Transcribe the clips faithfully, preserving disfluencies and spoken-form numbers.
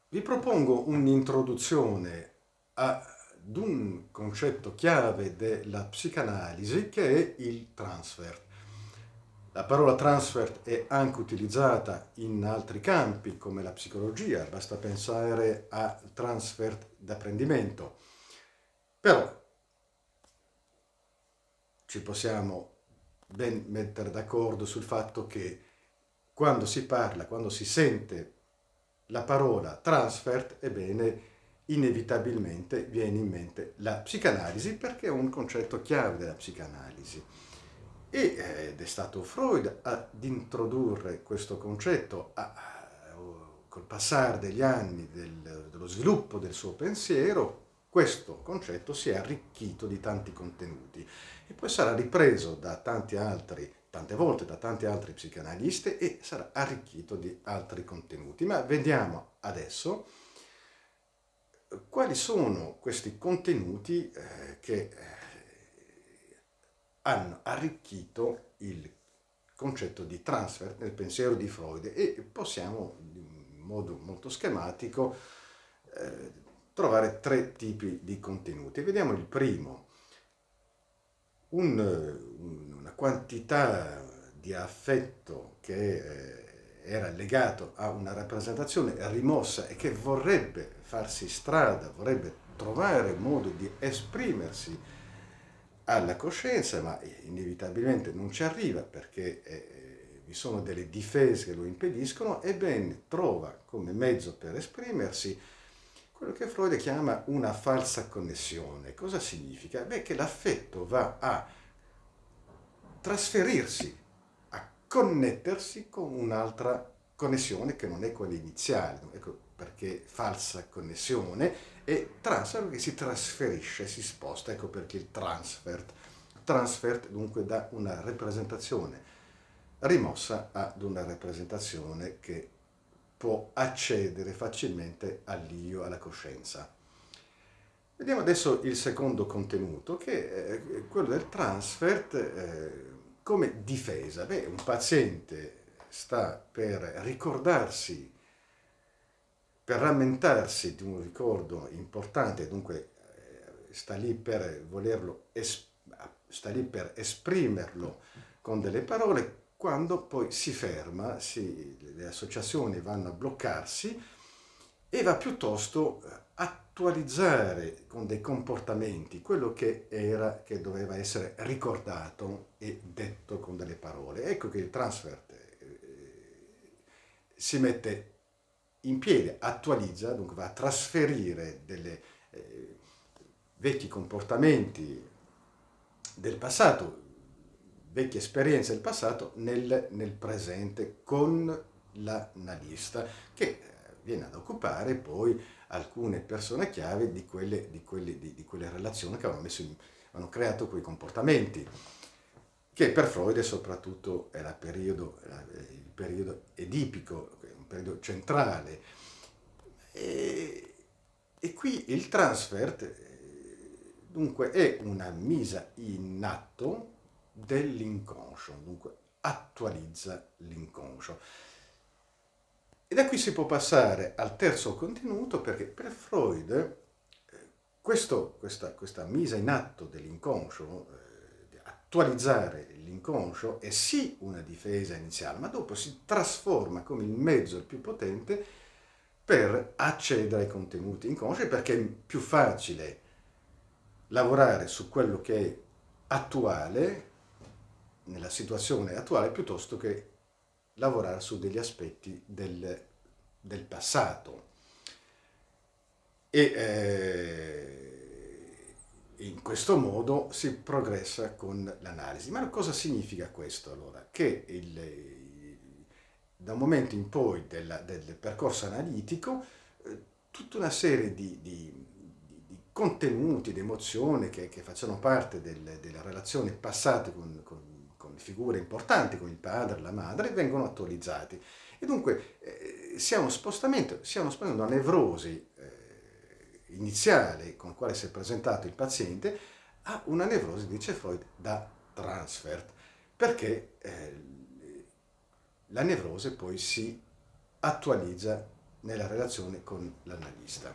Vi propongo un'introduzione ad un concetto chiave della psicanalisi che è il transfer. La parola transfer è anche utilizzata in altri campi come la psicologia, basta pensare al transfer d'apprendimento. Però ci possiamo ben mettere d'accordo sul fatto che quando si parla, quando si sente la parola transfert, ebbene, inevitabilmente viene in mente la psicanalisi perché è un concetto chiave della psicanalisi. E, eh, ed è stato Freud ad introdurre questo concetto a, col passare degli anni del, dello sviluppo del suo pensiero. Questo concetto si è arricchito di tanti contenuti e poi sarà ripreso da tanti altri, tante volte da tanti altri psicanalisti e sarà arricchito di altri contenuti. Ma vediamo adesso quali sono questi contenuti eh, che eh, hanno arricchito il concetto di transfer nel pensiero di Freud e possiamo in modo molto schematico eh, trovare tre tipi di contenuti. Vediamo il primo. Un, una quantità di affetto che eh, era legato a una rappresentazione rimossa e che vorrebbe farsi strada, vorrebbe trovare un modo di esprimersi alla coscienza, ma inevitabilmente non ci arriva perché eh, vi sono delle difese che lo impediscono, ebbene trova come mezzo per esprimersi quello che Freud chiama una falsa connessione. Cosa significa? Beh, che l'affetto va a trasferirsi, a connettersi con un'altra connessione che non è quella iniziale. Ecco perché falsa connessione, e transfer che si trasferisce, si sposta, ecco perché il transfert. Transfert dunque da una rappresentazione rimossa ad una rappresentazione che può accedere facilmente all'io, alla coscienza. Vediamo adesso il secondo contenuto, che è quello del transfert eh, come difesa. Beh, un paziente sta per ricordarsi, per rammentarsi di un ricordo importante, dunque eh, sta lì per volerlo, es- sta lì per esprimerlo con delle parole, quando poi si ferma, si, le associazioni vanno a bloccarsi e va piuttosto attualizzare con dei comportamenti quello che era, che doveva essere ricordato e detto con delle parole. Ecco che il transfer eh, si mette in piedi, attualizza, dunque va a trasferire delle eh, vecchi comportamenti del passato, vecchie esperienze del passato nel, nel presente con l'analista che viene ad occupare poi alcune persone chiave di quelle, di quelle, di, di quelle relazioni che avevano, messo in, hanno creato quei comportamenti, che per Freud soprattutto era periodo, era il periodo edipico, un periodo centrale. E, e qui il transfert dunque è una messa in atto dell'inconscio, dunque attualizza l'inconscio. E da qui si può passare al terzo contenuto perché per Freud eh, questo, questa, questa messa in atto dell'inconscio, eh, attualizzare l'inconscio, è sì una difesa iniziale, ma dopo si trasforma come il mezzo più potente per accedere ai contenuti inconsci perché è più facile lavorare su quello che è attuale, nella situazione attuale, piuttosto che lavorare su degli aspetti del, del passato. E eh, in questo modo si progressa con l'analisi. Ma cosa significa questo allora? Che il, da un momento in poi della, del percorso analitico, eh, tutta una serie di, di, di contenuti, di emozioni che, che facciano parte del, delle relazioni passate con, con, con figure importanti, con il padre, la madre, vengono attualizzati. E dunque eh, sia uno spostamento, sia uno spostamento, una nevrosi eh, iniziale con la quale si è presentato il paziente a una nevrosi, dice Freud, da transfert, perché eh, la nevrosi poi si attualizza nella relazione con l'analista.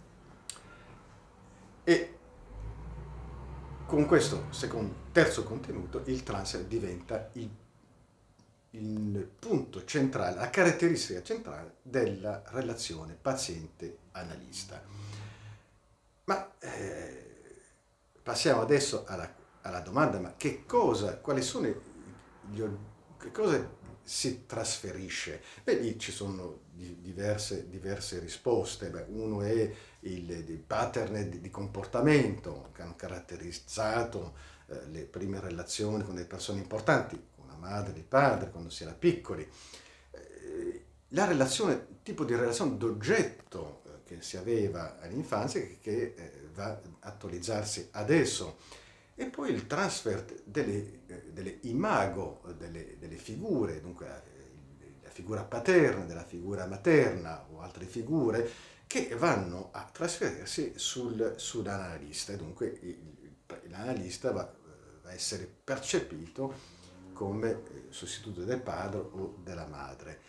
E con questo secondo, terzo contenuto il transfer diventa il, il punto centrale, la caratteristica centrale della relazione paziente-analista. Ma eh, passiamo adesso alla, alla domanda, ma che cosa, quali sono gli, che cosa si trasferisce? Beh, lì ci sono diverse, diverse risposte. Beh, uno è il, il pattern di, di comportamento che hanno caratterizzato eh, le prime relazioni con delle persone importanti, con la madre, il padre, quando si era piccoli. Eh, la relazione, tipo di relazione d'oggetto eh, che si aveva all'infanzia, che, che eh, va a attualizzarsi adesso. E poi il transfer delle, delle imago, delle, delle figure, dunque la figura paterna, della figura materna o altre figure che vanno a trasferirsi sul, sull'analista e dunque l'analista va, va a essere percepito come sostituto del padre o della madre.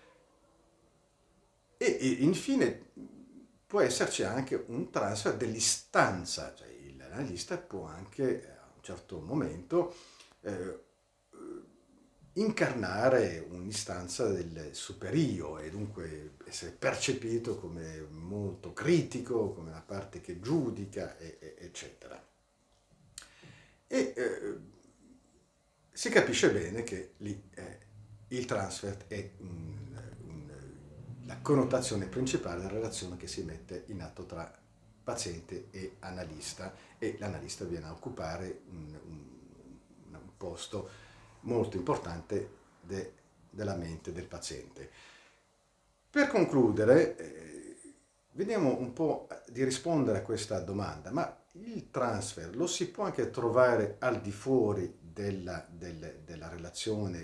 E, e infine può esserci anche un transfer dell'istanza, cioè l'analista può anche a un certo momento eh, incarnare un'istanza del superio e dunque essere percepito come molto critico, come una parte che giudica, e, e, eccetera. E eh, si capisce bene che lì eh, il transfer è un, un, la connotazione principale della relazione che si mette in atto tra paziente e analista, e l'analista viene a occupare un, un, un posto molto importante de, della mente del paziente. Per concludere, eh, vediamo un po' di rispondere a questa domanda, ma il transfer lo si può anche trovare al di fuori della, del, della relazione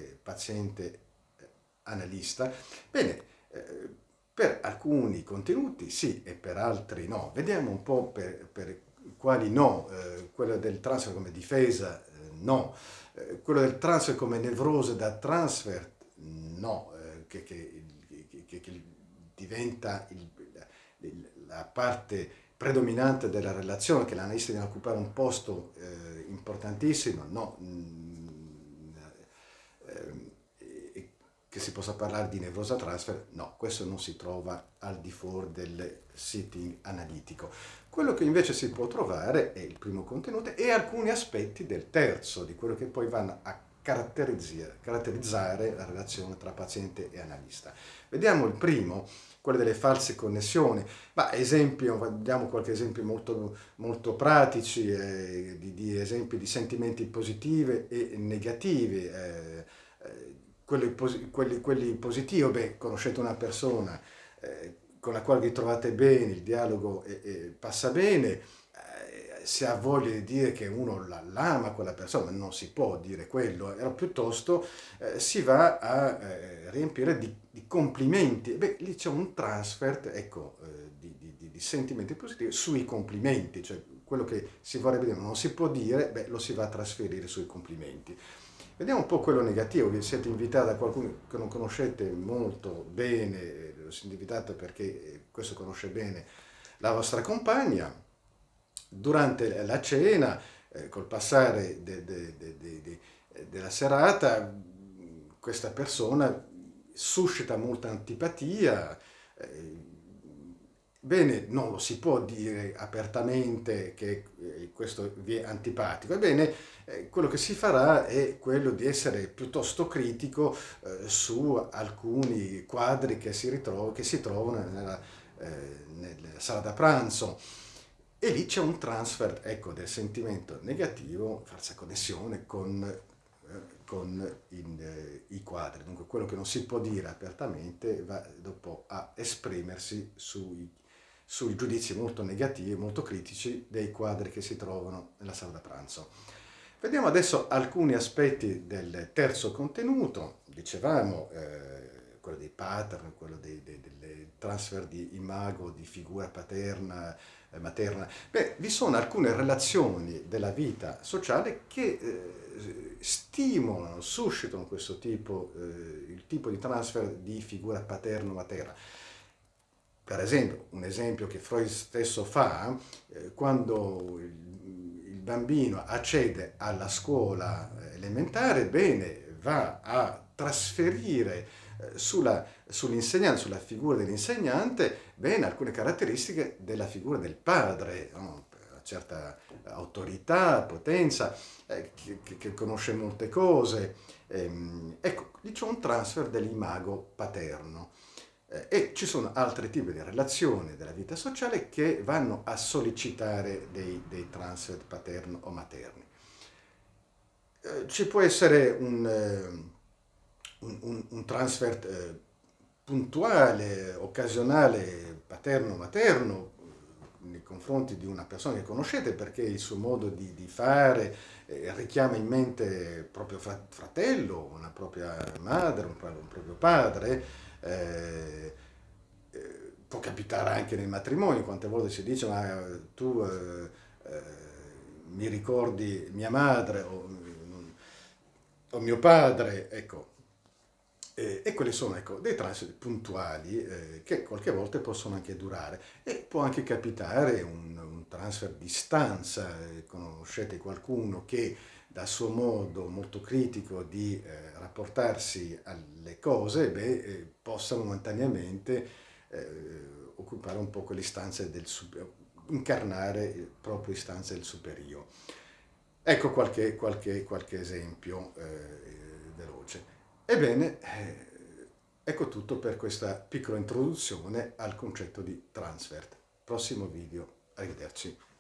paziente-analista? Bene, eh, per alcuni contenuti sì e per altri no. Vediamo un po' per, per quali no. Eh, quello del transfer come difesa, eh, no. Eh, quello del transfer come nevrose da transfer, no. Eh, che, che, che, che diventa il, il, la parte predominante della relazione, che l'analista deve occupare un posto eh, importantissimo, no. Mm, eh, che si possa parlare di nevrosa transfer, no, questo non si trova al di fuori del setting analitico. Quello che invece si può trovare è il primo contenuto e alcuni aspetti del terzo, di quello che poi vanno a caratterizzare, caratterizzare la relazione tra paziente e analista. Vediamo il primo, quello delle false connessioni. Ma esempio, diamo qualche esempio molto, molto pratici, eh, di, di esempi di sentimenti positivi e negativi. Eh, eh, Quelli, quelli, quelli positivi, beh, conoscete una persona eh, con la quale vi trovate bene, il dialogo eh, eh, passa bene, eh, si ha voglia di dire che uno l'ama quella persona, ma non si può dire quello, eh, piuttosto eh, si va a eh, riempire di, di complimenti. Beh, lì c'è un transfer, ecco, eh, di, di, di sentimenti positivi sui complimenti, cioè quello che si vorrebbe dire non si può dire, beh, lo si va a trasferire sui complimenti. Vediamo un po' quello negativo. Vi siete invitati da qualcuno che non conoscete molto bene, siete invitati perché questo conosce bene la vostra compagna. Durante la cena, eh, col passare de, de, de, de, de, della serata, questa persona suscita molta antipatia. Eh, Bene, non lo si può dire apertamente che eh, questo vi è antipatico. Ebbene, eh, quello che si farà è quello di essere piuttosto critico eh, su alcuni quadri che si, ritro- che si trovano nella, eh, nella sala da pranzo. E lì c'è un transfer, ecco, del sentimento negativo, falsa connessione con, eh, con in, eh, i quadri. Dunque quello che non si può dire apertamente va dopo a esprimersi sui sui giudizi molto negativi, molto critici dei quadri che si trovano nella sala da pranzo. Vediamo adesso alcuni aspetti del terzo contenuto. Dicevamo eh, quello dei pattern, quello dei, dei, dei transfer di imago, di figura paterna, eh, materna. Beh, vi sono alcune relazioni della vita sociale che eh, stimolano, suscitano questo tipo, eh, il tipo di transfer di figura paterno-materna. Per esempio, un esempio che Freud stesso fa, eh, quando il, il bambino accede alla scuola elementare, bene, va a trasferire eh, sulla, sull'insegnante, sulla figura dell'insegnante, bene, alcune caratteristiche della figura del padre, no? Una certa autorità, potenza, eh, che, che- che conosce molte cose. Ehm, ecco, lì c'è un transfer dell'imago paterno. Eh, e ci sono altri tipi di relazioni della vita sociale che vanno a sollecitare dei, dei transfer paterno o materni. Eh, ci può essere un, eh, un, un- un transfer eh, puntuale, occasionale, paterno-materno eh, nei confronti di una persona che conoscete perché il suo modo di, di fare eh, richiama in mente proprio fra- fratello, una propria madre, un, pro- un proprio padre. eh, eh, Può capitare anche nei matrimoni, quante volte si dice ma eh, tu eh, eh, mi ricordi mia madre o, o mio padre, ecco. Eh, e quelli sono ecco, dei transfer puntuali eh, che qualche volta possono anche durare e può anche capitare un, un transfer di stanza, eh, conoscete qualcuno che dal suo modo molto critico di eh, rapportarsi alle cose, beh, eh, possa momentaneamente eh, occupare un po' quelle stanze del super, incarnare proprio istanze del superio. Ecco qualche, qualche, qualche esempio eh, veloce. Ebbene, eh, ecco tutto per questa piccola introduzione al concetto di transfer. Prossimo video, arrivederci.